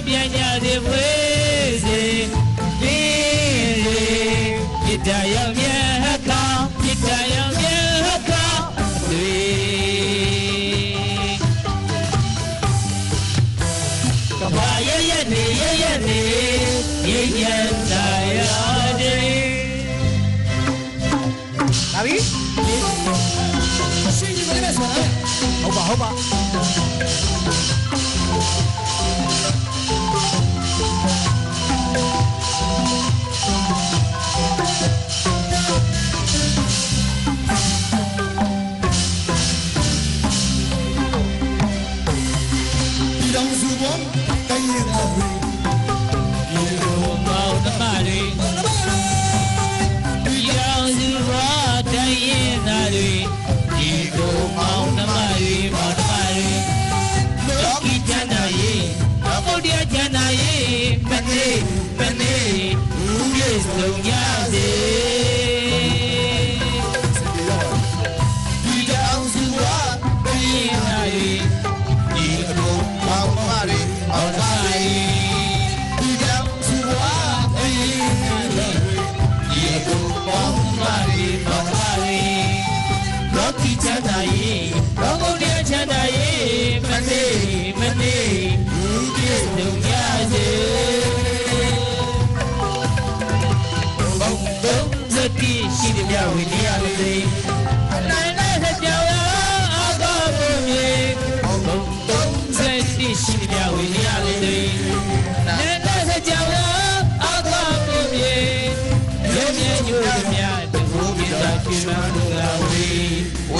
ပြန်ကြသည်ဝေးစေဒီပြတ်ရောက်မြတ်ကောင်းပြတ်ရောက်မြတ်ကောင်းတွေကဘာရနေရနေရိပ်ရတာရတဲ့ဒါပြီရှင်းကြည့်မယ်ဆိုတာဟုတ်ပါလုံးရစေဒီတောင်စုဝပြင်းလာရီဒီလိုမောင်မရီမောင်မရီဒီတောင်စုဝပြင်းလာရီဒီလိုမောင်မရီမောင်မရီလောကီချမ်းသာရေးလောကုတ္တရာချမ်းသာရေးမနေဘူးပြည့်စုံရစေရှိတယ်မြဝိနည်းရလေးနိုင်တဲ့ကြောင်အကောင်းကိုမြေ30ရှိတယ်မြဝိနည်းရလေးနိုင်တဲ့ကြောင်အကောင်းကိုမြေရုံးမြညို့မြတကူပြတာကျွမ်းလို့လာဝေး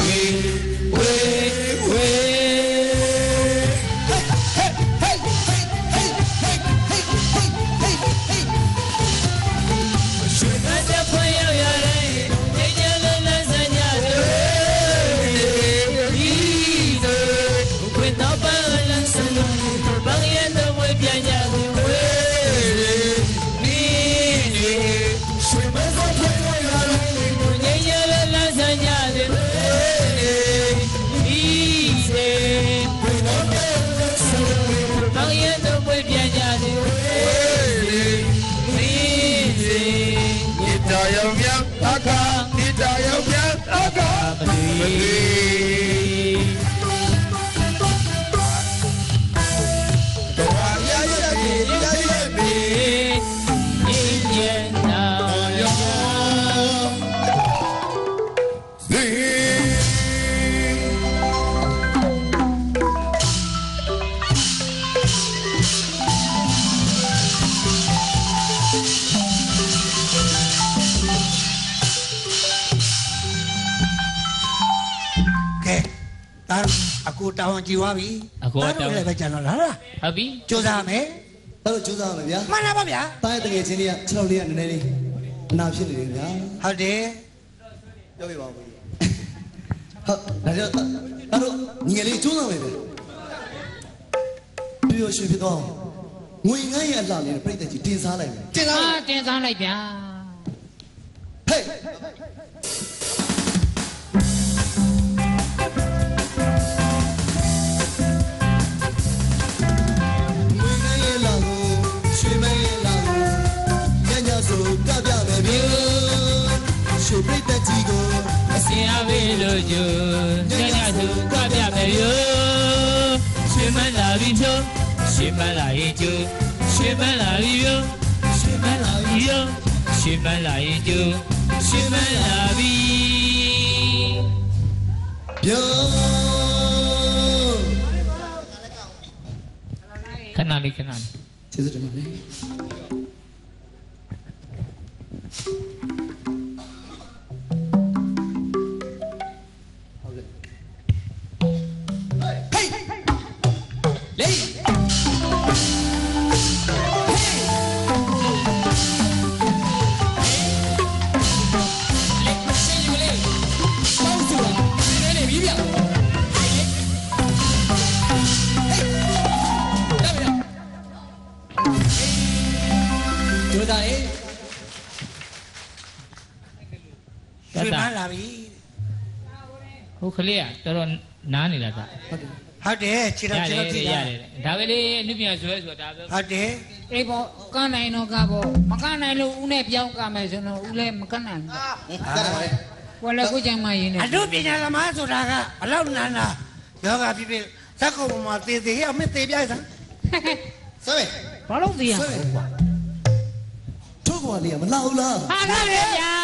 ကိုတောင်းကြည့်သွားပြီအခုတောင်းလည်းပဲကြံတော့လားဟုတ်ပြီကြိုးစားမယ်ဟုတ်ကြိုးစားမယ်ဗျာမှန်လားပါဗျာတားရဲ့တကယ်ချင်းလေးက6လောက်လေးကနည်းနည်းလေးအနာဖြစ်နေတယ်ဗျာဟုတ်တယ်ပြောပြပါဦးဟုတ်ဒါကြောင့်တို့ငယ်လေးကြိုးစားမယ်ဗျာပြောရွှေဖြစ်တော့ငွေငန်းရဲ့အလှလေးပြိတ္တကြီးတင်စားလိုက်မယ်တင်စားလိုက်ဗျာဟေးရှုပ်ပြတ်ကြီးကိုအစင်အဝေးလို့ကျညညသူကပြမယ်ယောရှင်မလာပြီဖြိုးရှင်မလာရင်ကျရှင်မလာပြီယောရှင်မလာပြီယောရှင်မလာရင်ကျရှင်မလာပြီယောခဏလေးကျေးဇူးတင်ပါတယ်ဟုတ်ကလေးကတော်တော်နားနေတာကဟုတ်တယ်ဟုတ်တယ်ခြေတော့ကြည့်ရတယ်ဒါပဲလေအနုပြဆွဲဆိုတာဒါပဲဟုတ်တယ်အေးပေါ့ကန်းနိုင်တော့ကပေါ့မကန်းနိုင်လို့ဦးနဲ့ပြောင်းကမယ်ဆိုတော့ဦးလည်းမကန်းနိုင်ဘူးတက်တယ်ပါလေကိုလည်းကိုကြိုင်မရင်းနဲ့အတို့ပညာသမားဆိုတာကဘလောက်နန်းတာယောဂဖြစ်ဖြစ်ဇက်ကုံမှာသေသေးရမသေပြိုက်စမ်းဆွဲဘာလို့သိရဆွဲထုတ်ကွာလေးမလောက်လားဟာလာလေဗျာ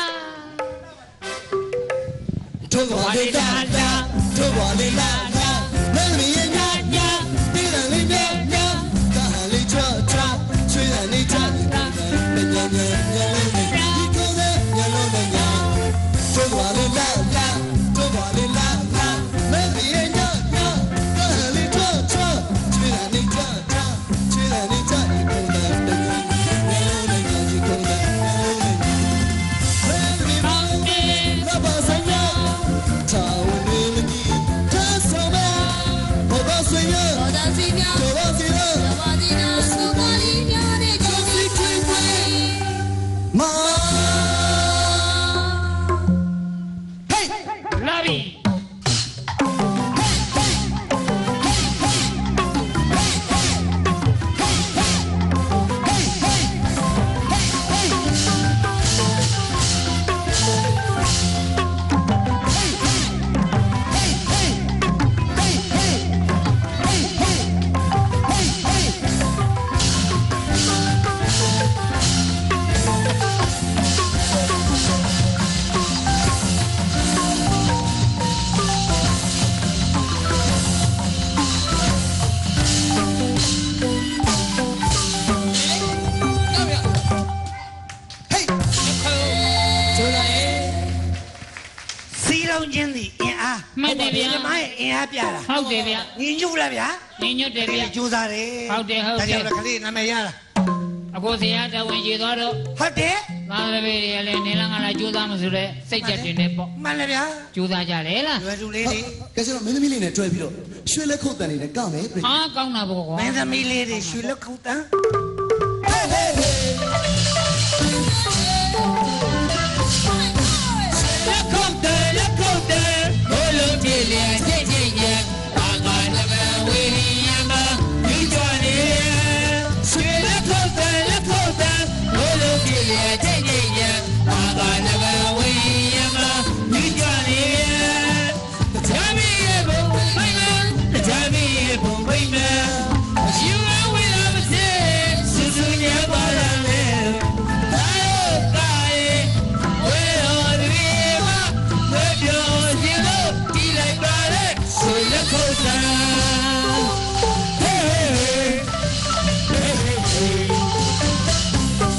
ထုတ်ကွာလေးတာထုတ်ကွာလေးလာမင်းမင်းညာညာဒီလန်လေးညာညာကာလေးချောချောချွေးရနေချာညာညာညာဒီကိုယ်နဲ့ညာလုံးနဲ့ညာထုတ်ကွာလေးလာထုတ်ကွာလေးလာမင်းမင်းညာညာကာလေးချောချောချွေးရနေချာချွေးရနေချာဒီကိုယ်နဲ့ညာလုံးနဲ့ညာဒီကိုယ်နဲ့ညာလုံးနဲ့မင်းမင်းလာပါစညာ Tao nên đi cha sao mẹ, họ bao suy nhớ, họ bao suy nhớ, họ bao suy nhớ, họ bao suy nhớ, số bao suy nhớ để cho suy quên quên. Ma, hey, Lavi. ချင်းစီအင်အားမှတ်တယ်ဗျာဒီမရဲ့အင်အားပြတာဟုတ်တယ်ဗျာညီညွတ်လားဗျာညီညွတ်တယ်ဗျာကြိုးစားတယ်ဟုတ်တယ်ဟုတ်တယ်ဒါကြောင့်လည်းခလေးနာမည်ရတာအခုဆရာတော်ဝင်ရေသွားတော့ဟုတ်တယ်သာသပေတွေကလည်းနေလန်းကလာကြိုးစားမှဆိုတဲ့စိတ်ချက်တွေနဲ့ပေါ့မှန်တယ်ဗျာကြိုးစားကြတယ်လားရွယ်သူလေးတွေကဲကျွန်တော်မင်းသမီးလေးနဲ့တွဲပြီးတော့ရွှေလက်ခုတ်တန်လေးနဲ့ကမယ်ပြဟာကောင်းတာပေါ့ကွာမင်းသမီးလေးတွေရွှေလက်ခုတ်တန်းဟေးဟေးဟေးလက်ခုတ်တယ်ဘိုးလုံးပြေလေချိတ်ချိတ်ရဲ့အာငါတမန်ဝေးရမဒီကြွနေရွှေလက်ခုတ်တယ်ဘိုးလုံးပြေလေချိတ်ချိတ်ရဲ့အာငါတမန်ဝေးရမဒီကြွနေတချမ်းမီရဲ့ဘုံမိမတချမ်းမီရဲ့ဘုံမိမယူဝဝေးလာမစေစူးစူးညပါလာလေဒါတော့ကာယေဝေရောဒီမဝေပြောစီလို့ဒီလိုက်ပါလေဆိုလက်ခုတ်တာဟေးဟေးဟေးဟေးဟေး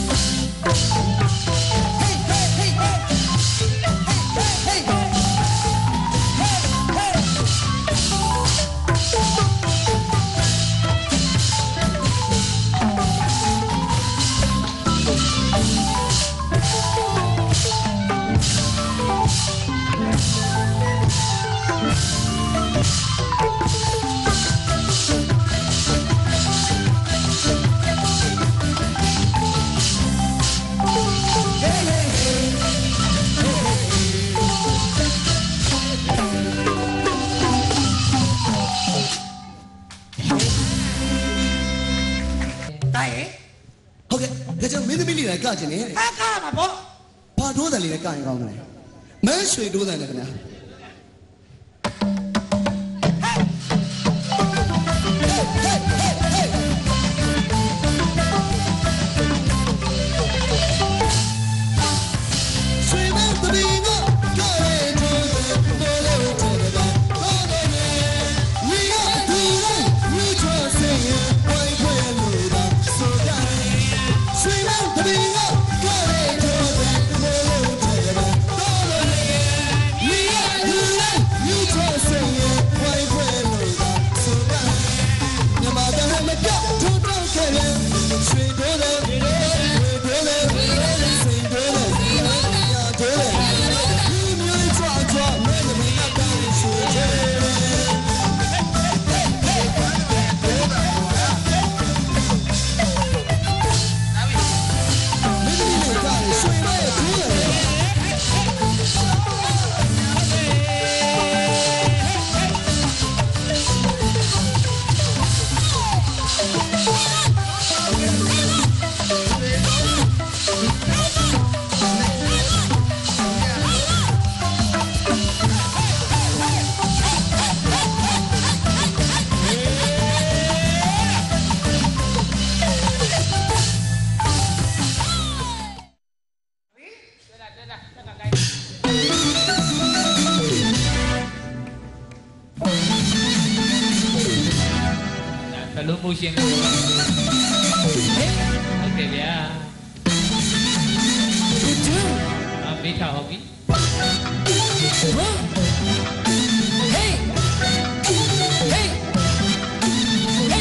တာရဲ့ဟုတ်ကဲ့ဒါကြောင့်မင်းသမီးလေးနဲ့ကကျင်နေဟာကားမှာပေါ့ဘာဒိုးတန်လေးနဲ့ကရင်ကောင်းတယ်မန်းရွှေဒိုးတန်နဲ့ခင်ဗျာရွှေမန်းသမီးကကရဲဒိုးတန်ဘောလို့တဲ့ဗျာဘောလို့နေဝီရဒူလေးမြူချောစင်ရဝိုင်းခွဲလို့တော့ဆိုကြရွှေမန်းသမီးကကရဲဒိုးတန်ဘောလို့တဲ့ဗျာဘောလို့နေဝီရ motion ကိုဟုတ်တယ်ဗျာမေးထားဟုတ်ပြီ Hey Hey Hey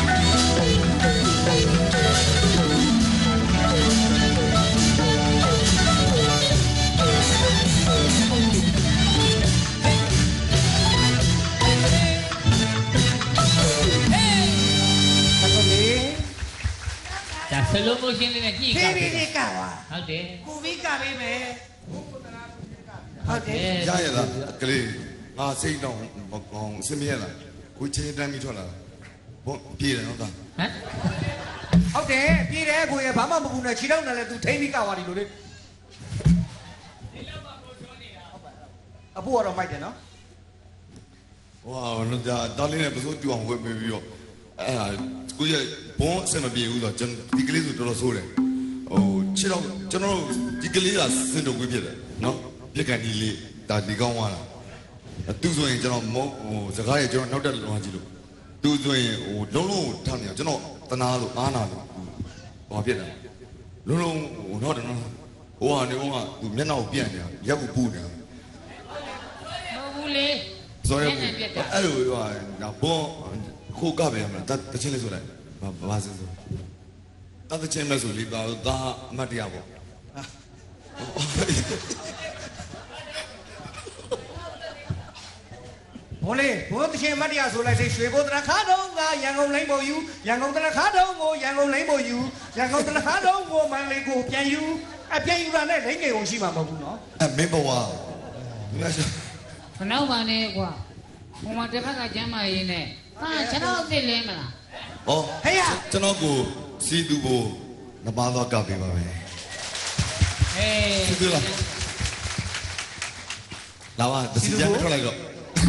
slow motion လေးနဲ့ညှိကပ်ဒီကပါဟုတ်တယ်ကိုဗီကပေးမယ်ဟုတ်တယ်ရရလားကလေးငါစိတ်တော့မကောင်းစင်မရလားကိုချင်းတန်းပြီးထွက်လာဘုံပြေးတယ်နော်သားဟမ်ဟုတ်တယ်ပြေးတယ်ကိုရဘာမှမကူနဲ့ခြေထောက်နဲ့လည်းသူထိမ့်ပြီးကသွားတယ်လို့လေအဖိုးကတော့မိုက်တယ်နော်ဝါတော့ဒါလေးနဲ့ပစိုးတူအောင်ဝယ်ပြီးတော့အဲ့ဒါကိုရဘုံအစမပြေဘူးဆိုတော့ဒီကလေးဆိုတော်တော်ဆိုးတယ်ဟိုခြေတော့ကျွန်တော်တို့ဒီကလေးကစင်တုံကွေးဖြစ်တယ်နော်ပြက်ကန်ဒီလေးဒါဒီကောင်းသွားတာသူဆိုရင်ကျွန်တော်မောဟိုစကားရကျွန်တော်နောက်တက်လောင်းကြည့်လို့သူဆိုရင်ဟိုလုံးလုံးထောင်းနေကျွန်တော်တနာလို့အားနာလို့ဘာဖြစ်လဲလုံးလုံးဟိုတော့နော်ဟိုကနေဟိုကသူမျက်နှာကိုပြန့်နေတာရက်ကိုပူနေတာမဟုတ်ဘူးလေဆိုရညံ့ပြတ်တာအဲ့လိုဟာဒါဘောခိုးကပဲမလားတချင်းလေးဆိုလိုက်ဘာစဆိုတချင်းမဲ့ဆိုလေဒါအမတ်တရားပေါ့ဘိုးလေးဘိုးတချင်းမတ်တရားဆိုလိုက်စေရွှေဘိုးတရခါတုံးကရန်ကုန်လိမ့်ဖို့ယူရန်ကုန်တရခါတုံးကိုရန်ကုန်လိမ့်ဖို့ယူရန်ကုန်တရခါတုံးကိုမန္တလေးကိုပြန်ယူအပြန်ယူတာနဲ့လိမ့်ငယ်ကုန်ရှိမှာမဟုတ်ဘူးနော်အဲ့မင်းဘဝငါခနောက်ပါနဲ့ကွာဟိုမှာတစ်ဖက်ကကျမ်းမာရင်းနဲ့ဟာကျွန်တော်အစ်စ်လဲမလားဟောကျွန်တော်ကိုစီသူကိုနမသောကပေးပါမယ်ဟေးစီသူလားလာပါတစီကြမ်းထွက်လိုက်တော့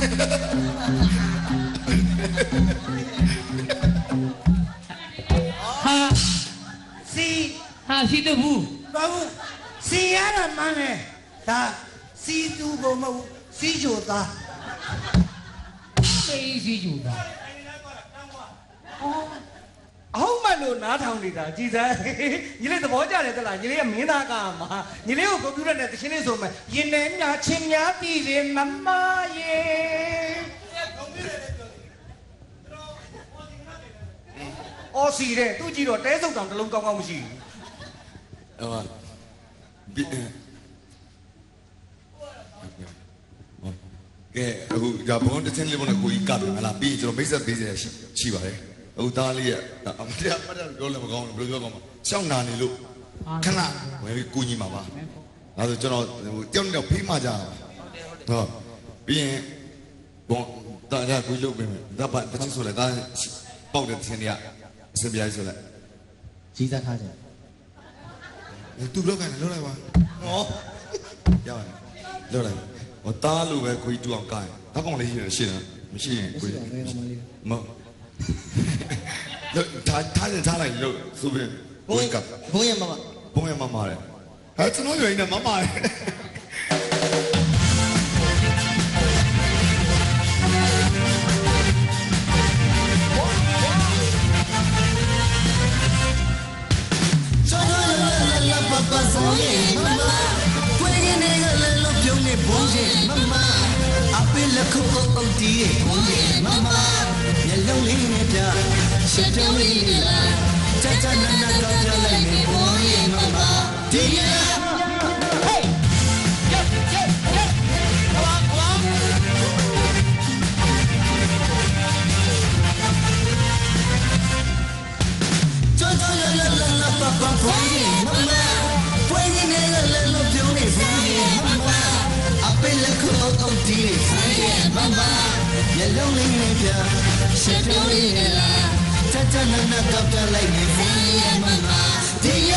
ဟာစီဟာရှိတော့ဘူးဘာဘူးစီရတာမှန်းတယ်ဒါစီသူဘုံမဟုတ်စီချိုသားသိရှိယူတာအောင်မလို့နားထောင်နေတာကြည်စမ်းညီလေးသဘောကျတယ်တလားညီလေးကမင်းသားကမှာညီလေးကိုကွန်ပျူတာနဲ့တချင်းလေးဆိုမယ်ရင်ထဲများချင်းများတည်တယ်မမရေအော်စီတဲ့သူကြည့်တော့တဲစုပ်တောင်တစ်လုံးကောင်းကောင်းမရှိဘူးဟောကဲအခုဒါဘုံတချင်းလေးဘုံနဲ့ကိုကြီးကပ်ပြန်လာပြီးကျွန်တော်မိတ်ဆက်ပေးစရာရှိပါတယ်အခုသားလေးကအမတရားပြောလည်းမကောင်းဘူးဘယ်လိုပြောကောင်းမလဲရှောင်းနာနေလို့ခဏဝယ်ပြီးကိုကြီးမှာပါဒါဆိုကျွန်တော်တယောက်နဲ့ဖိမှကြအောင်ဟုတ်ပြီးရင်ဘုံတာရကိုလုပ်ပေးမယ်ဒါပါတချင်းဆိုလဲဒါပေါက်တဲ့တချင်းတွေကအစပြားဆိုလဲကြီးစားထားကြသူဘလော့ကန်လောက်လိုက်ပါဟောရပါတယ်လောက်လိုက်ဟောတားလို့ပဲကိုကြီးတူအောင်ကိုင်းဘာကောင်လေးရှိတယ်ရှင်းတယ်မရှိရင်ကိုကြီးမဟုတ်ထားလိုက်လို့ဆိုပြီးဘုံကဘုံရမမဘုံရမမတယ်ဟဲ့ကျွန်တော်ရွေးနေမမတယ်爸说耶，妈妈，回去那个人路标的不耶，妈妈，阿贝勒口奥迪耶，不耶，妈妈，也老领的家，是这里的啦，在那高家来没不耶，妈妈，爹呀，嘿，走走啦啦啦啦，爸爸不耶，妈妈。回去那个人路标的不耶，妈妈，阿贝勒口奥迪不耶，妈妈，也老领的家，是这里的啦，在那高家来没不耶，妈妈，爹呀。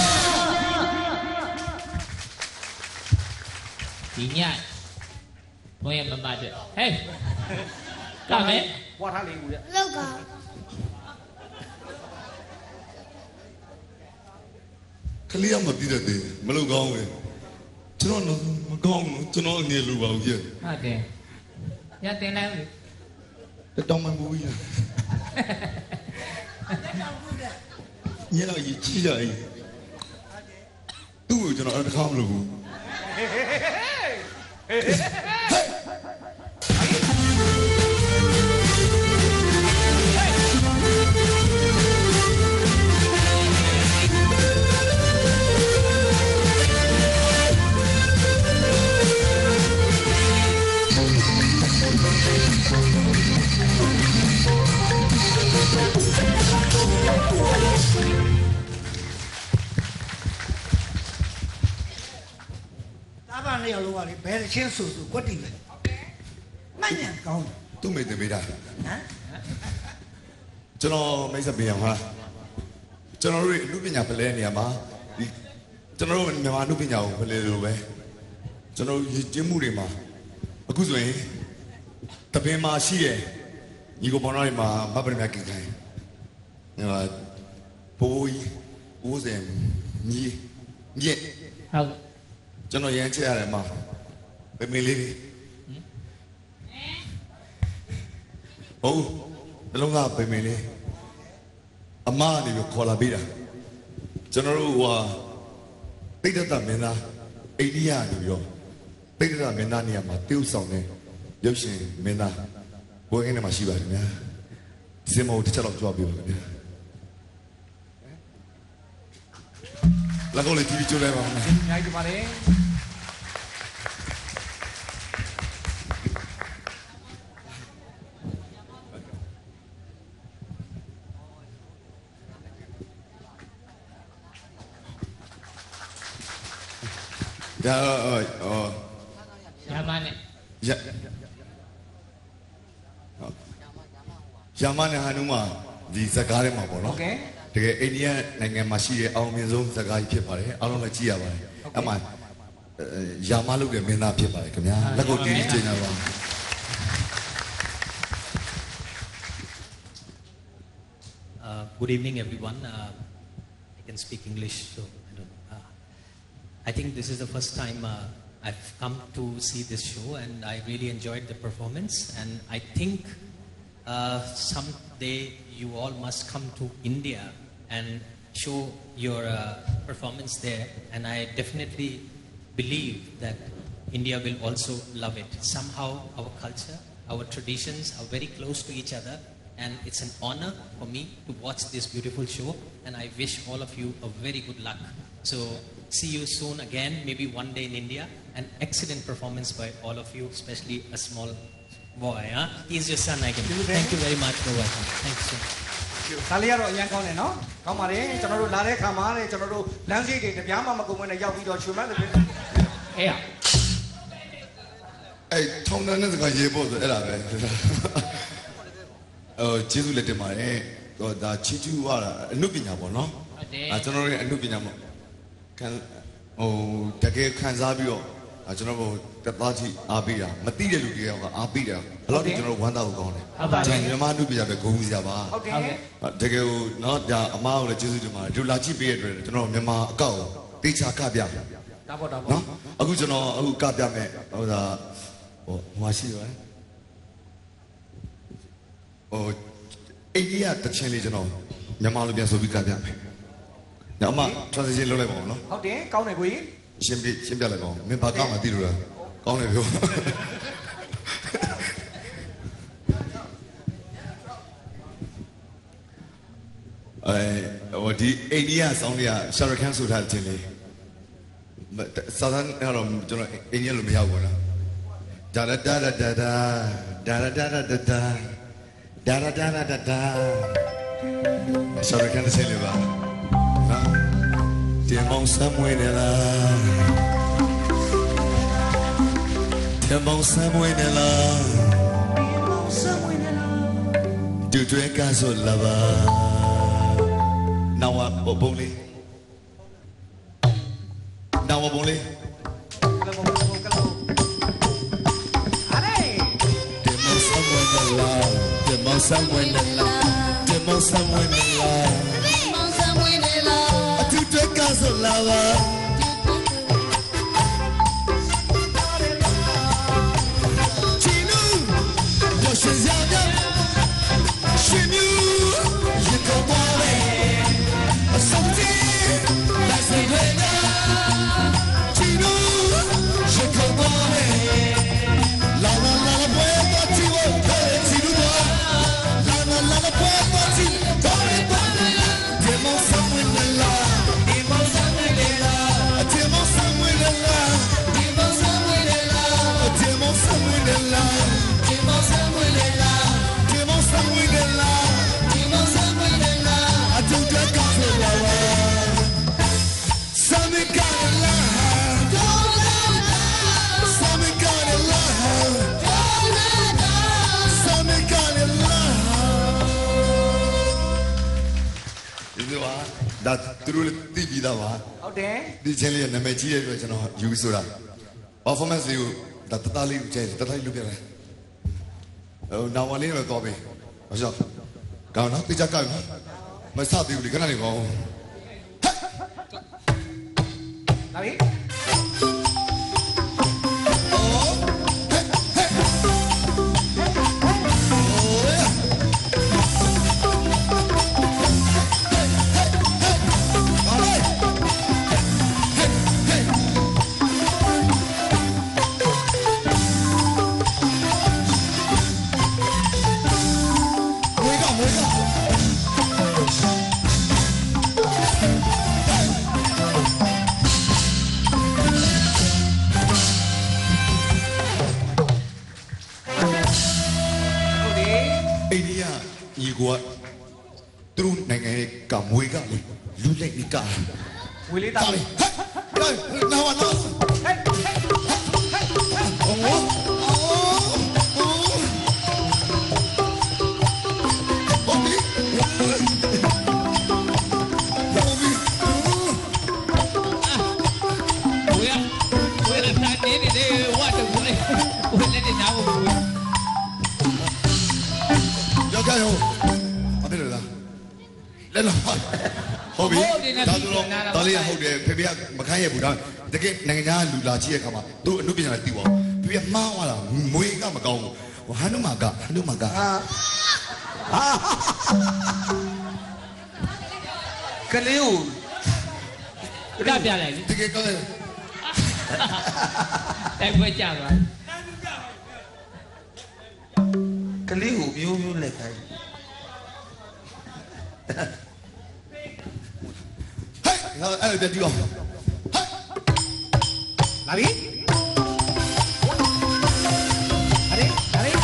ဒီညဘုံရမမတဲ့ဟေးကမယ်ဝါထားလေးကိုရလောက်ကကလေးကမပြီးတဲ့သေးမလုပ်ကောင်းဘူးကျွန်တော်မကောင်းဘူးကျွန်တော်အနေလူပါဘူးပြည့်ဟုတ်တယ်ရတင်လိုက်ဦးတောင်းမှမဘူးရညတော့ကြီးကြီးကြကြီးသူ့ကိုကျွန်တော်တခါမလုပ်ဘူးနေရလို့ကလေဘယ်ချင်းဆူဆူကွက်တီပဲမှန်ညာကောင်းသူ့မိတ်တွေပေးတာဟမ် ကျွန်တော်မိတ်ဆက်ပေးအောင်ဟာကျွန်တော်တို့အမှုပညာဖလဲနေရာမှာဒီကျွန်တော်တို့မြန်မာအမှုပညာကိုဖလဲလို့ပဲကျွန်တော်ရည်ကျင်းမှုတွေမှာအခုဆိုရင်တပင်မှာရှိတယ်ညီကိုပေါင်းတော်တွေမှာမပရမကိခိုင်းဘိုးကြီးဦးစင်ညီညက်ဟုတ်ကျွန်တော်ရမ်းချက်ရတယ်မှာပေမေလေးဟုတ်ဘယ်လုံးကပေမေလေးအမကနေပြီးခေါ်လာပေးတာကျွန်တော်တို့ပိဋကတ်မင်းသားအိန္ဒိယနေပြီးတော့ပိဋကတ်မင်းသားနေရာမှာတည်ဥဆောင်နေရုပ်ရှင်မင်းသားဘိုးအင်းထဲမှာရှိပါတယ်ဗျာစင်မောတစ်ချက်တော့ကြွားပြပါဗျာလာကောလေတီဗီကြိုးလိုက်ပါဦးအများကြီးပါလေဒါယာမနဲ့ယာမနဲ့ဟာနုမှာဒီဇကားထဲမှာပေါ့နော်တကယ်အိန္ဒိယနိုင်ငံမှာရှိတဲ့အောင်မြင်ဆုံးဇကားကြီးဖြစ်ပါတယ်အားလုံးလည်းကြည့်ရပါတယ်အဲ့မှာယာမလုပ်တဲ့မင်းသားဖြစ်ပါတယ်ခင်ဗျာလက်ကိုတီးတီးကျင်းရပါ Good evening, everyone. I can speak English, so I don't know. I think this is the first time I've come to see this show, and I really enjoyed the performance. And I think someday you all must come to India and show your performance there. And I definitely believe that India will also love it. Somehow our culture, our traditions are very close to each other. And it's an honor for me to watch this beautiful show, and I wish all of you a very good luck. So see you soon again, maybe one day in India. An excellent performance by all of you, especially a small boy. He's your son, I can. Thank you very much for watching. Thank you so much. ဒါလေးကတော့အရင်ကောင်းတယ်နော်ကောင်းပါတယ်ကျွန်တော်တို့လာတဲ့ခါမှာလေကျွန်တော်တို့လမ်းစိတ်တွေတပြားမှမကုန်မနဲ့ရောက်ပြီးတော့ချွေမန်းတဲ့အဲ့ထုံတန်းတဲ့စကားရေးဖို့ဆိုအဲ့ဒါပဲကျေးဇူးလက်တင်ပါတယ်ဒါချီကျူးရတာအနုပညာပေါ့နော်ကျွန်တော်ရဲ့အနုပညာပေါ့တကယ်ခံစားပြီးတော့ကျွန်တော်တက်သားကြီးအားပေးတာမသိတဲ့လူတွေကအားပေးတာဘယ်တော့ကျွန်တော်ဝမ်းသာဖို့ကောင်းတယ်ကျွန်တော်မြန်မာအနုပညာပဲဂုဏ်ယူစရာပါဟုတ်တယ်တကယ်ကိုနော်ဒါအမားကိုလည်းကျေးဇူးတင်ပါတယ်ဒီလာကြည့်ပေးရတဲ့အတွက်ကျွန်တော်မြန်မာအကောက်ကိုတေချာကပြဒါပေါ့နော်အခုကျွန်တော်အခုကပြမယ်ဟိုမရှိရောအိန္ဒိယတချင်းလေးကျွန်တော်မြန်မာလိုပြန်ဆိုပြီးကပြမယ်။နောက်မှ transition လုပ်လိုက်ပါဦးနော်။ဟုတ်တယ်ကောင်းတယ်ကိုကြီး။ရှင်းပြလိုက်ပါဦး။မင်းဘာကမှသိလို့လား။ကောင်းတယ်ပြော။ဒီအိန္ဒိယဆောင်းလေးကရှာရခန်ဆိုထားတဲ့ချင်းလေး။စာသန်ကတော့ကျွန်တော်အိန္ဒိယလိုမရောက်ဘူးနော်။ဒါဒါဒါဒါဒါဒါဒါဒါဒါဒါDa da da da da da. Sorry, can't say it. Demon somewhere in la. Demon somewhere in la. Do to a caso lava. Now what, Boboli? Now what, Boboli? Demon somewhere in la. Demon somewhere in la, demon somewhere in la, demon somewhere in la. Tu te caso lava. Chinu, yo shizia, shinu, you come on. ဒါသူတို့လည်းသိပြီးသားပါဟုတ်တယ်ဒီချင်းလေးကနာမည်ကြီးတဲ့အတွက်ကျွန်တော်ယူဆိုတာ performance လေးကိုဒါတသားလေးကိုကျဲတသားလေးလုပ်ပြတယ်ဟိုနောက်ဝလေးပဲတော့ပြီဘာလို့ကောင်းနော်တိကျကောက်မစသေးဘူးလေခဏလေးကောင်းလာပြီသူတို့နိုင်ငံရဲ့ကမွေကလေလူလက်ဒီကဝေလေးတာလေးဟဲ့နာဝနာဟဲ့ဟဲ့ဟဲ့ဟဲ့โอ้โหโอ้โหโอ้ยဝေးတာနေနေလေဝတ်တယ်ဝေးလက်တဲ့နားကိုယောက်ျားရောအဖေလားလဲလားဟုတ်ပြီဒါဆိုတော့ဒါလေးဟုတ်တယ်ဖေဖေကမခိုင်းရဘူးဒါတကယ်နိုင်ငံသားလူလာကြည့်ရခါမှာသူတို့အမှုပညာတွေသိပါဖေဖေမှားသွားတာမွေကမကောင်းဘူးဟန်နုမာကကလေးကိုပြပြလိုက်လေတကယ်ကောင်းတယ်တိုက်ပွဲကြသွားကလေးကိုမျိုးမျိုးလက်ခိုင်းဟဲ့ငါအဲ့ဒါကြည့်အောင်ဟဲ့လာပြီအရေအရေ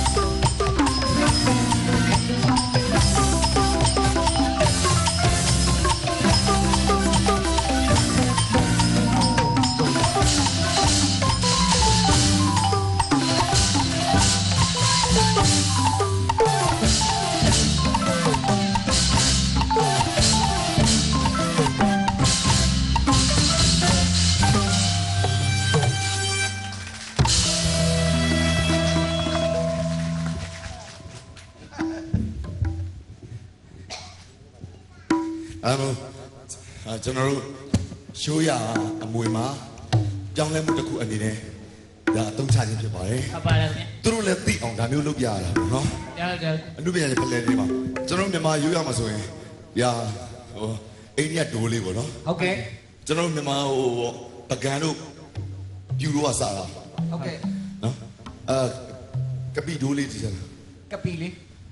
ကျွန်တော်တို့ရှိုးရအမွေမှာပြောင်းလဲမှုတစ်ခုအနေနဲ့ဒါအသုံးချခြင်းဖြစ်ပါတယ်အပါလားခင်သူတို့လည်းသိအောင်ဒါမျိုးလုပ်ပြရတာပေါ့နော်ဗျာအနုပညာရဲ့ဖလှယ်လေးမှာကျွန်တော်မြန်မာရိုးရမှာဆိုရင်ညာဟိုအိန္ဒိယဒိုးလေးပေါ့နော်ဟုတ်ကဲ့ကျွန်တော်မြန်မာဟိုပကံတို့ပြူတော့စားတာဟုတ်ကဲ့နော်ကပီဒိုးလေးကြည့်စမ်းကပီလေး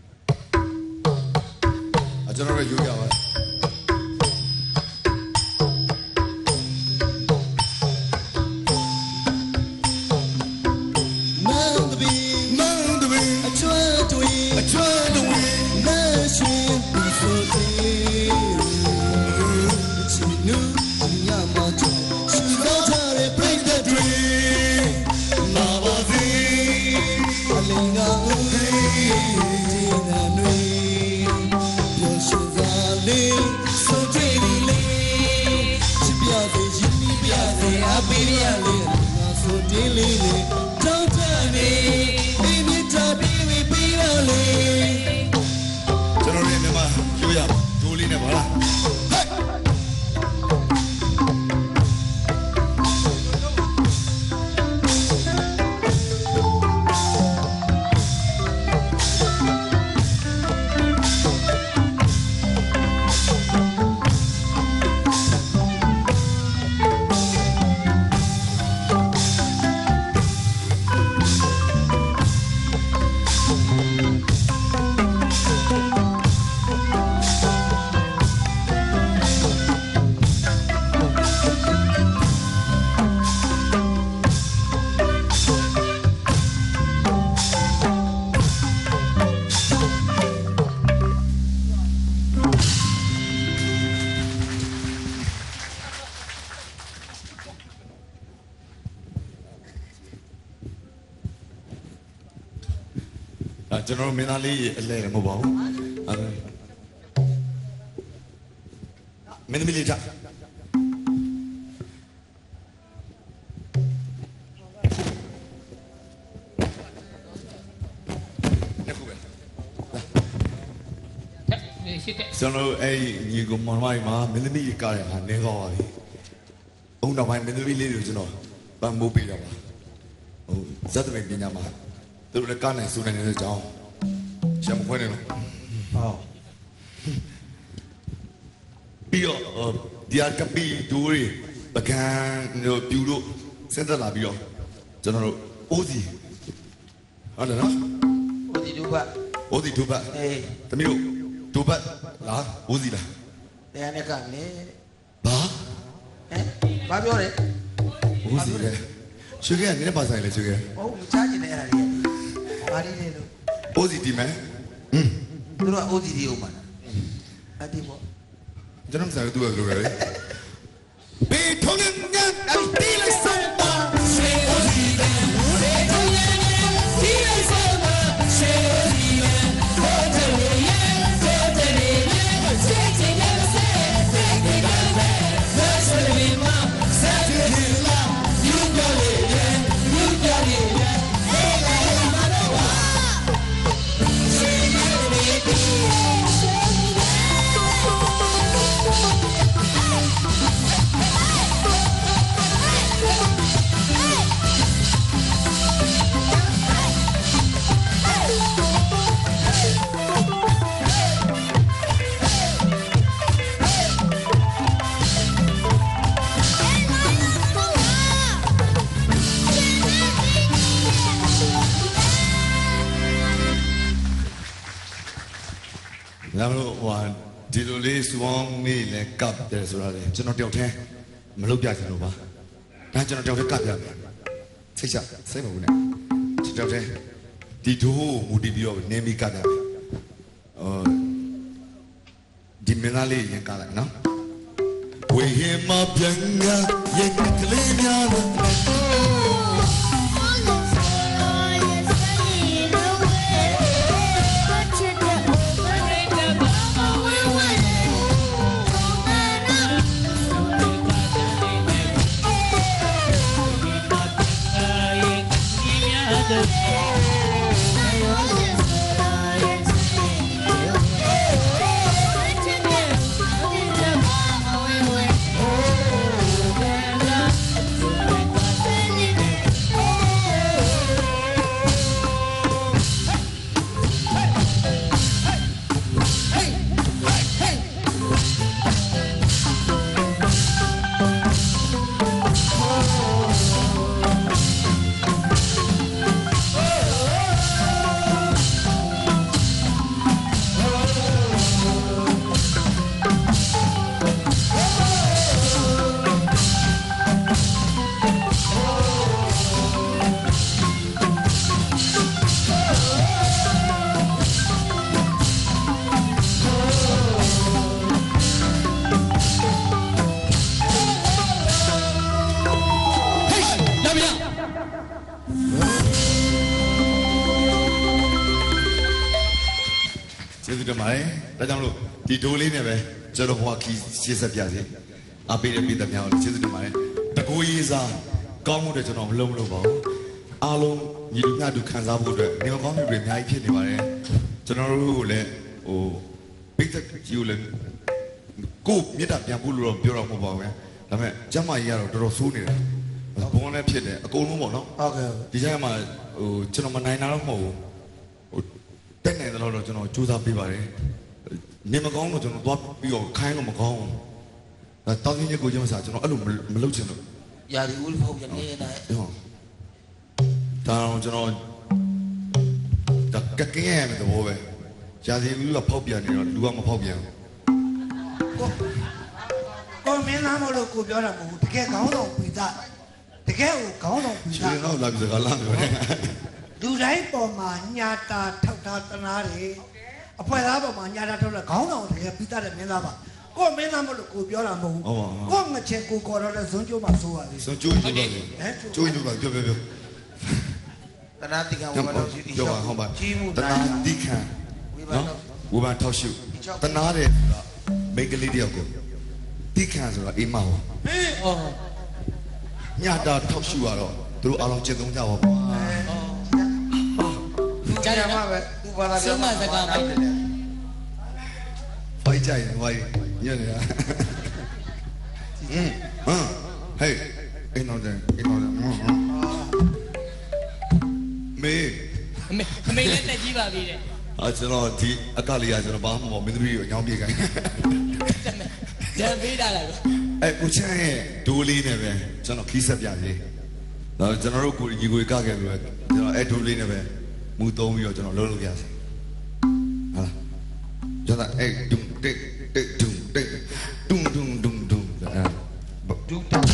ကျွန်တော်ရိုးရပါကျွန်တော်မင်းသားလေးအလဲလည်းမဟုတ်ပါဘူးင်းသမီးလေးကြကျွန်တော်အဲ့ညီကမောင်မိုင်းမှာမင်းသမီးကားရဟာနေကောင်းပါပြီ။ဘုံတော်ပိုင်းမင်းသမီးလေးတွေကိုကျွန်တော်ပံ့ပိုးပေးတာပါ။ဟိုဇတ်သမီးပညာမှာသူတို့လည်းကားနိုင်စူးနိုင်တဲ့အကြောင်းရှမ်းမခွဲနေလို့။ဟောပြီးတော့ဒီအကပီဒူရီပကံတို့ပြူတို့စဉ်းစားလာပြီးတော့ကျွန်တော်တို့အိုးစီဟုတ်တယ်နော်။အိုးစီဒူဘအေးတမီးတို့ဒူဘလားအိုးစီလားတရားနဲ့ကလေဘာဘာပြောလဲအိုးစီလေရွှေကနည်းပါဆိုင်လေရွှေကဟုတ်မချချင်တဲ့အဲ့ဒါတွေဘာတွေလဲလို့အိုးစီဒီမယ်သူတို့ကအိုးစီဒီဦးမှာအဲ့ဒီပေါ့ကျွန်တော်စားသူကလိုရတယ်ဘေးထုံးနေညံတီးလိုက်စမ်းပါရှေးအိုးစီလေဘေးထုံးနေညံတီးလိုက်စမ်းပါရှေးအိုးစီလေဟိုတယ်ရဲ့ကိုတယ်ရဲ့စေချင်တယ်စေစေတယ်စေစေတယ်မစေတယ်လာယူကြလေယူကြလေဟဲ့လာမတော့ဝါရှေးနေတယ်လာလို့ဟိုဒီလိုလေးစူအောင်နေလဲကပ်တယ်ဆိုတာလေကျွန်တော်တယောက်တည်းမလုပ်ပြချင်လို့ပါဒါကျွန်တော်တယောက်တည်းကပ်ပြမယ်စိတ်ချစိတ်မဘူးနဲ့တယောက်တည်းဒီဒိုးမူတည်ပြီးတော့နေပြီးကပ်တယ်ဒီမင်းသားလေးရင်ကလိုက်နော်ဝေဟင်မှာပြန်ငါရဲ့ကလေးများလို့ဒါကြောင့်လို့ဒီဒိုးလေးနဲ့ပဲကျွန်တော်ဘွားခီးရှေ့ဆက်ပြစေအပေးတဲ့ပြည်သက်များကိုကျေးဇူးတင်ပါတယ်တကူရေးစားကောင်းမှုတွေကျွန်တော်မလုံးပါဘူးအားလုံးညီလူမျှတူခံစားဖို့အတွက်နေကောင်းမှုတွေအများကြီးဖြစ်နေပါတယ်ကျွန်တော်တို့ကိုလည်းဟိုပြည်သက်ကြီးကိုလည်းကိုမြေတာပြန်ဖို့လို့တော့ပြောတော့မဟုတ်ပါဘူးဒါပေမဲ့ကျမကြီးကတော့တော်တော်ဆိုးနေတယ်ဘုံလည်းဖြစ်တယ်အကုန်လုံးပေါ့နော်ဟုတ်ကဲ့ဒီချိန်မှာဟိုကျွန်တော်မနိုင်တာတော့မဟုတ်ဘူးဟိုတက်နေတယ်လို့တော့ကျွန်တော်စူးစမ်းပေးပါတယ်နေမကောင်းတော့ကျွန်တော်သွားပြီးတော့ခိုင်းလို့မကောင်းဘူး။ဒါတောင်းရင်းကိုကျမစားကျွန်တော်အဲ့လိုမလုပ်ချင်လို့။ရာဒီဦးဖောက်ပြန်နေတာ။ဟုတ်။ဒါတော့ကျွန်တော်ဒါကကင်းရမယ်သဘောပဲ။ရာဒီဦးကဖောက်ပြန်နေတော့လူကမဖောက်ပြန်ဘူး။ကိုမင်းသားမလို့ကိုပြောတာမဟုတ်ဘူး။တကယ်ခေါင်းဆောင်ပိသား။တကယ်ကိုခေါင်းဆောင်ပိသား။ရှင်တော့လာပြီးစကားလမ်းပြောတယ်။လူတိုင်းပေါ်မှာညာတာထောက်တာတနာတယ်။အဖွဲသားပေါ်မှာညာတာထောက်တာခေါင်းဆောင်တကယ်ပိသားတဲ့မင်းသားပါ။ကိုမင်းသားမလို့ကိုပြောတာမဟုတ်ဘူး။ကိုငချင်ကိုခေါ်တော့တဲ့ဇွန်ကျိုးမှာဆိုပါလေ။ဇွန်ကျိုးပါလေ။ကျိုးပါပြော။တနာတိကံဝဘတော်ရှိတိရှောက်ကြီးမှုတနာတိကံနော်ဝဘထောက်ရှုတနာတဲ့မိန်းကလေးတယောက်ကိုတိခန့်ဆိုတော့အိမ်မဟုတ်အော်ညတာထောက်ရှူရတော့သူတို့အားလုံးကျင့်သုံးကြပါကွာကြားရမှာပဲသူဘာသာပြောမှာစကားပဲဘိုက်ကြိုင်ဘိုက်ညနေဟမ်ဟေးအိမ်တော်တယ်မေအမေလည်းတက်ကြီးပါပြီတဲ့ကျွန်တော်ဒီအကလေးကကျွန်တော်ဘာမှမမင်းသမီးကိုအကြောင်းပြေခိုင်းကြံပေးတာလားကိုချမ်းရဲ့ဒိုးလေးနဲ့ပဲကျွန်တော်ခီးဆက်ပြစီဒါကျွန်တော်တို့ကိုညီကိုကခဲ့လို့ကျွန်တော်ဒိုးလေးနဲ့ပဲမူသုံးပြီးတော့ကျွန်တော်လုံးလို့ပြစီဟာလားကျွန်တော်ဒုံတက်ဒုံတက်ဒုံဒုံဒုံဒုံဒုံတက်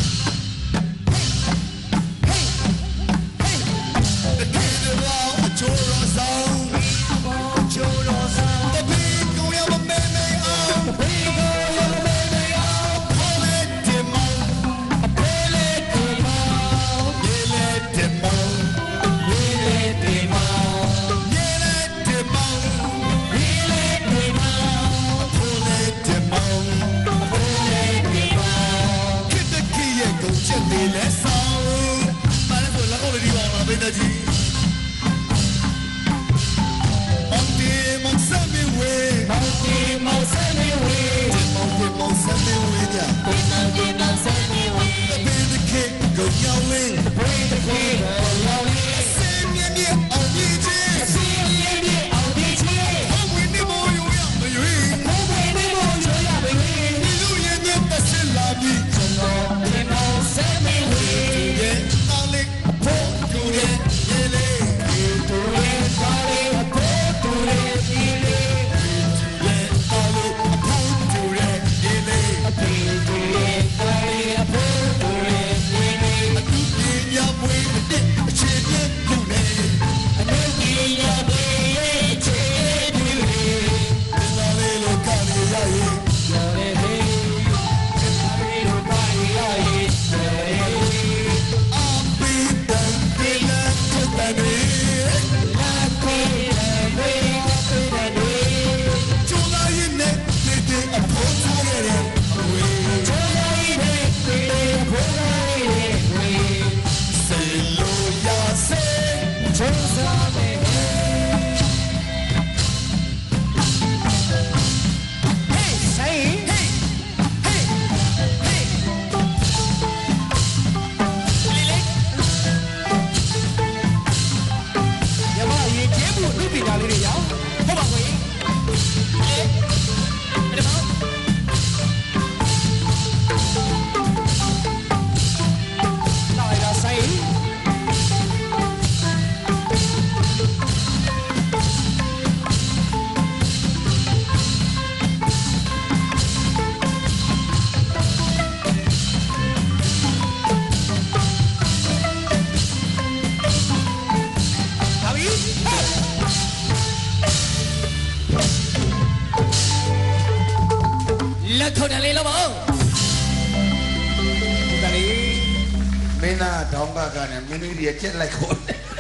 ချက်လိုက်ခေါ်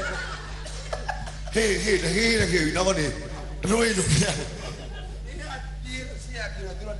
တယ်ဟေးတော့နေရိုးလို့ပြရတယ်ဒီကပြေးဆရာပြေးတော့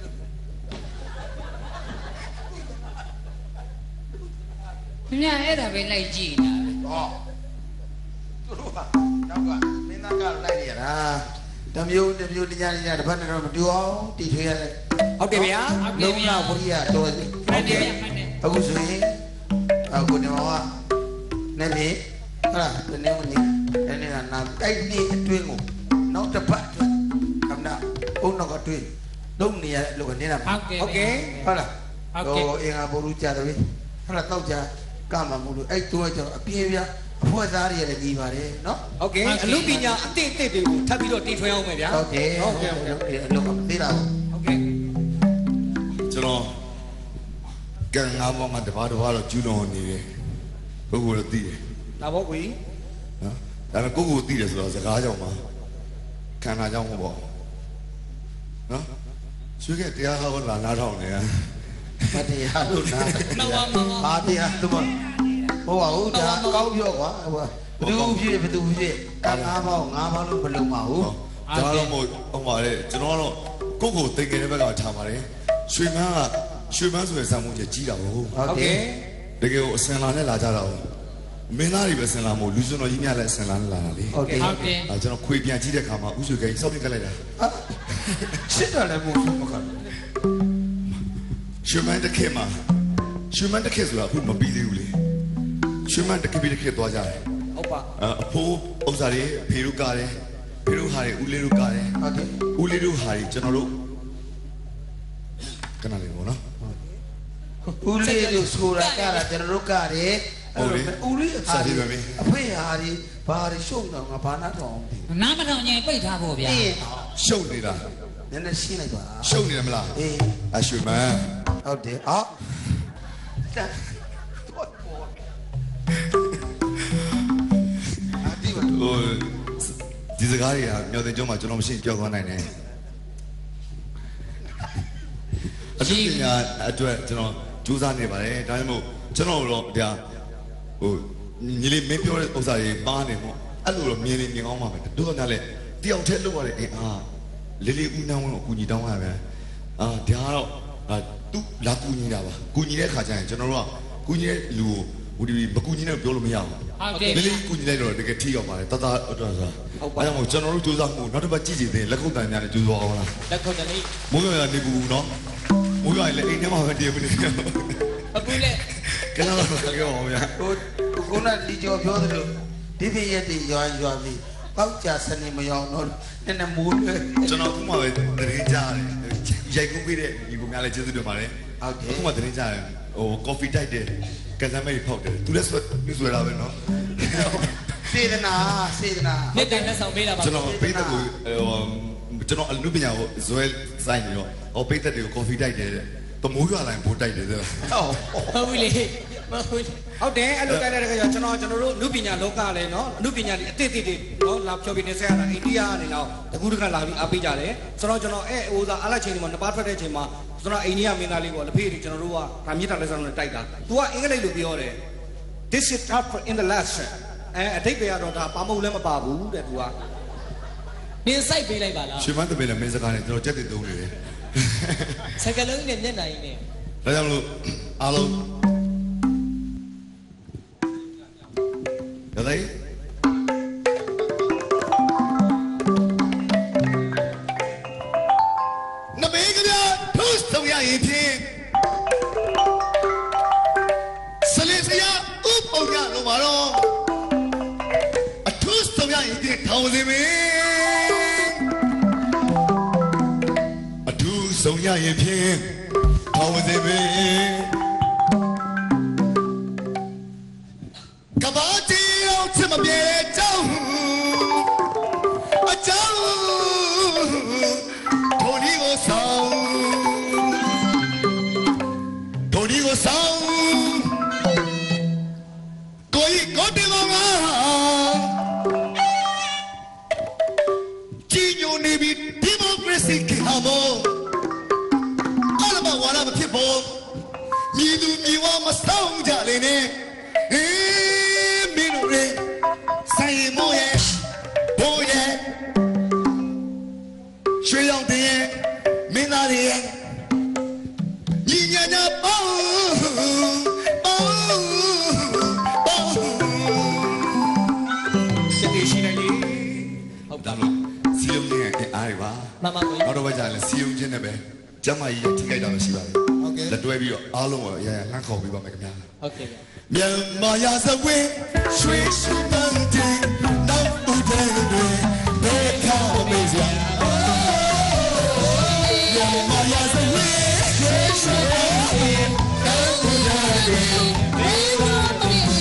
ညအဲ့ဒါပဲလိုက်ကြည့်နေတာသူတို့ကတော့ကမင်းသားကလိုက်ရတာတမျိုးတညတစ်ဖက်နဲ့တော့မတူအောင်တီထွေးရလိုက်ဟုတ်တယ်ဗျာလုံးဝဘုရားတော်စီဟုတ်တယ်အခုဆိုရင်အခုဒီမှာနဲ့လေဟာတနေ့မနေ့တနေ့ကနာတိုက်နေအတွင်းကိုနောက်တစ်ပတ်အတွင်းခမနာအုံနောက်ကအတွင်းလုံးနေရလို့ကနေလာဟုတ်ကဲ့ဟုတ်လားဟိုအင်္ဂါဘိုးလူကြတယ်ဟုတ်လားတောက်ကြကမှမလို့အဲ့တော့ကျတော့အပြင်းပြအဖွဲသားတွေလည်းကြီးပါတယ်နော်ဟုတ်ကဲ့အလုပ်ပညာအတိတ်တွေကိုထပ်ပြီးတော့တီထွင်အောင်မယ်ဗျာဟုတ်ကဲ့အလုပ်ကသိတာဟုတ်ကဲ့ကျွန်တော်ကံငါးဘောမှာတပါးတော့ကျူးလွန်နေတယ်ဘုရားတော့သိတယ်ဒါပေါ့ကွေနော်ဒါပေမဲ့ကိုသိတယ်ဆိုတော့စကားကြောင့်ပါခန္ဓာကြောင့်မဟုတ်နော်ရွှေကတရားဟောလာနားထောင်နေမတရားလို့နားဟာတရားသူမဟုတ်ပါဘူးဒါကောင်းပြောကွာဟိုဘယ်သူဖြစ်ကငါးပေါင်းလို့မလုံပါဘူးကျွန်တော်တော့မဟုတ်ဟိုပါလေကျွန်တော်ကတော့ကိုသိငယ်တဲ့ဘက်ကထားပါတယ်ရွှေမန်းကရွှေမန်းဆိုတဲ့စာမှုကြီးတာဟုတ်ဟုတ်ကဲ့တကယ်ကိုအစင်လာနဲ့လာကြတာဟုတ်မင်းသားတွေပဲအစင်လာမို့လူစွန်းတော်ကြီးများလည်းအစင်လာနဲ့လာတာလေဟုတ်ကဲ့ကျွန်တော်ခွေပြန်ကြည့်တဲ့ခါမှာဥဆွေခိုင်းစောက်ပြကလိုက်တာရှစ်တယ်လည်းမဟုတ်ဘူးမဟုတ်ရွှေမန်းတစ်ခေတ်မှာရွှေမန်းတစ်ခေတ်ဆိုတာအခုမပြီးသေးဘူးလေရွှေမန်းတစ်ခေတ်ပြီးတစ်ခေတ်သွားကြတယ်ဟုတ်ပါအဖိုးဥစ္စာတွေဖေတို့ကားတယ်ဖေတို့ဟာတွေဦးလေးတို့ကားတယ်ဟုတ်ကဲ့ဦးလေးတို့ဟာတွေကျွန်တော်တို့ခဏလေးပေါ့နော်ဦးလေးတို့ဆိုတာကကျွန်တော်တို့ကတယ်ဦးလေးအဖေဟာဒီဘာတွေရှုံတော့ငါဘာနာတော့အောင်နားမထောင်ရင်ပိတ်ထားဖို့ဗျာအေးရှုပ်နေတာနည်းနည်းရှင်းလိုက်ပါရှုပ်နေတယ်မလားအေးအရွှေမန်းဟုတ်တယ်အော်ဟိုဒီစကားတွေကမြော်တင်ကျောင်းမှာကျွန်တော်မရှိကြောက်သွားနိုင်တယ်အရှိညာအတွက်ကျွန်တော်ကြိုးစားနေပါတယ်ဒါကြောင့်မို့ကျွန်တော်တို့ဒါဟိုညီလေးမင်းပြောတဲ့ဥစ္စာတွေပါနေမို့အဲ့လိုတော့မြင်နေမြင်ကောင်းပါမယ်တို့တော့လည်းတယောက်တည်းလုပ်ရတဲ့လေးလေးဦးနှောင်းကိုအကူညီတောင်းရပြန်ဒါကတော့သူလာကူညီတာပါကူညီတဲ့ခါကျရင်ကျွန်တော်တို့ကကူညီတဲ့လူကိုဟိုဒီမကူညီနဲ့ပြောလို့မရဘူးလေးလေးကူညီလိုက်တော့တကယ်ထိရောက်ပါတယ်တသားအတွက်ဆိုအဲ့ဒါမို့ကျွန်တော်တို့ကြိုးစားမှုနောက်တစ်ပတ်ကြည့်ကြည့်သေးလက်ခုပ်တန်များနဲ့ကြိုးစားအောင်လားလက်ခုပ်တလေးမိုးရွာနေဘူးနော်မိုးရွာလည်းအိမ်ထဲမှာပဲတည်ပြီးနေတယ်အခုလေကဲတော့ကြောက်အောင်ဗျာဟိုခုနဒီကျော်ပြောသလိုဒီပြည့်ရက်တွေရွာပြီးပေါက်ကြစနေမရောက်တော့နည်းနည်းမိုးတယ်ကျွန်တော်ခုမှပဲတရင်ကြားတယ်ရိုက်ကူးပေးတဲ့ဒီကောင်များလည်းကျေးဇူးတင်ပါတယ်ခုမှတရင်ကြားတယ်ဟိုကော်ဖီတိုက်တယ်ကစားမဲဖောက်တယ်သူလည်းဆွဲတာပဲနော်စေတနာနှစ်တိုင်လက်ဆောင်ပေးတာပါကျွန်တော်ပေးတဲ့ကိုကျွန်တော်အလူပညာကိုဇွဲဆိုင်နေတော့ပေးတဲ့ကိုကော်ဖီတိုက်တယ်တမိုးရွာလိုက်ပို့တိုက်တယ်ဆိုဟုတ်ပြီလေမဟုတ်ဟုတ်တယ်အဲ့လိုတိုက်တဲ့ခါကျကျွန်တော်တို့နုပညာလောကလည်းနော်နုပညာတွေအတိတ်တွေနော်လာဖြောပြနေဆက်ရတာအိန္ဒိယကနေတော့တကူတကလာပြီးအားပေးကြတယ်ဆိုတော့ကျွန်တော်ဟိုစားအားလိုက်ချိန်ဒီမှာနှစ်ပါးထွက်တဲ့ချိန်မှာကျွန်တော်အိန္ဒိယမင်းသားလေးပေါ့လက်ဖေးတွေကျွန်တော်တို့ကဒါမြစ်တာလက်ဆောင်နဲ့တိုက်တာ तू ကအင်္ဂလိပ်လိုပြောတယ် this is tough in the last အတိတ်တွေကတော့ဒါပါမုတ်လည်းမပါဘူးတဲ့ तू ကနင်းစိုက်ပေးလိုက်ပါလားရွှေမန်းတပည့်လည်းမင်းစကားနဲ့ကျွန်တော်ကြက်တင်သုံးနေတယ်စကလုံးနဲ့မျက်နှာကြီးနဲ့ဒါကြောင့်မလို့အားလုံးဒါလေးနဘေးကဗျာထုဆောင်ရရင်ဖြင့်စလင်းစရာဥပုံရလို့ပါတော့အထုဆောင်ရရင်ဖြင့်ထောင်စီမင်းအထုဆောင်ရရင်ဖြင့်ထောင်စီမင်းကဘာတီအောင်ချမပြေကြောင်းအကြောင်းထိုဒီကိုဆောင်ထိုဒီကိုဆောင်ကိုတေမောင်ကြီးညိုနေပြီဒီမိုကရေစီကဟာမောအလမဝါရမဖြစ်ဖို့မြည်သူမြည်ဝမဆောင်ကြလေနဲ့မင်းတို့ရဲ့ဆိုင်မိုးရဲ့ဘိုးရဲ့ရွှေရောင်တဲ့ရဲ့မင်းသားတွေရဲ့ညီညာညာပေါင်းစတေးရှိနေလေဟုတ်တယ်လို့စီယုံနေအားရပါမမကိုနောက်တော့ပဲကြာရင်စီယုံချင်းနဲ့ပဲကျမကြီးထိခိုက်တာမရှိပါဘူးဟုတ်ကဲ့လက်တွဲပြီးတော့အားလုံးကိုရရလှမ်းခေါ်ပေးပါမယ်ခင်ဗျာဟုတ်ကဲ့မြန်မာရာဇဝင်းရွှေရှိမှန်တဲ့နောက်ဦးတဲ့တွေဘယ်ခါမေးစရာမြန်မာရာဇဝင်းရွှေရှိမှန်တဲ့နောက်ဦးတဲ့တွေဘယ်ခါမေးစ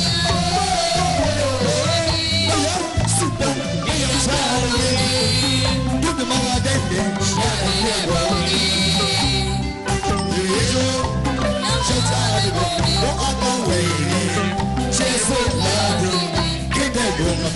ရာစပန်ရေချာရီဒီမှာတဲ့ရှာတဲ့ဘောဒီရေချိုချက်ချာရီဘောအကောင်းဝေးချေစစ်လာတဲ့ကိတဲ့ဘုံ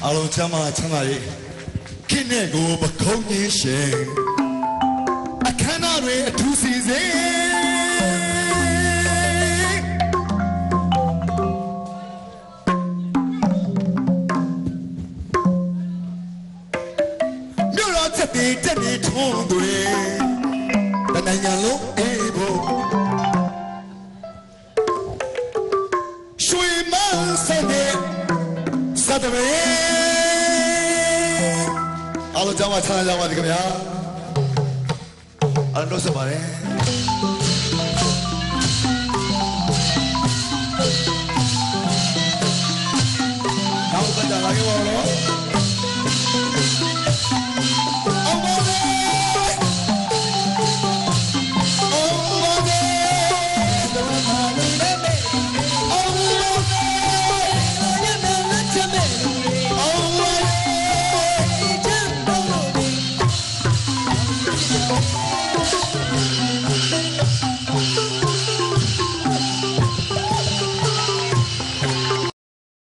အားလုံးချမ်းသာချမ်းသာရေးခင်းနဲ့ကိုပခုံးကြီးရှင်အခမ်းအနားတွေအထူးစီစဉ်မြို့တော်ချက်ပြီးတက်ပြီးထုံးတွေတနိုင်ငံလုံးအေးဖို့ရွှေမန်းစတဲ့စတဲ့အားလုံးကြောင်းချမ်းသာကြပါစေခင်ဗျာအားလုံးဆက်ပါတယ်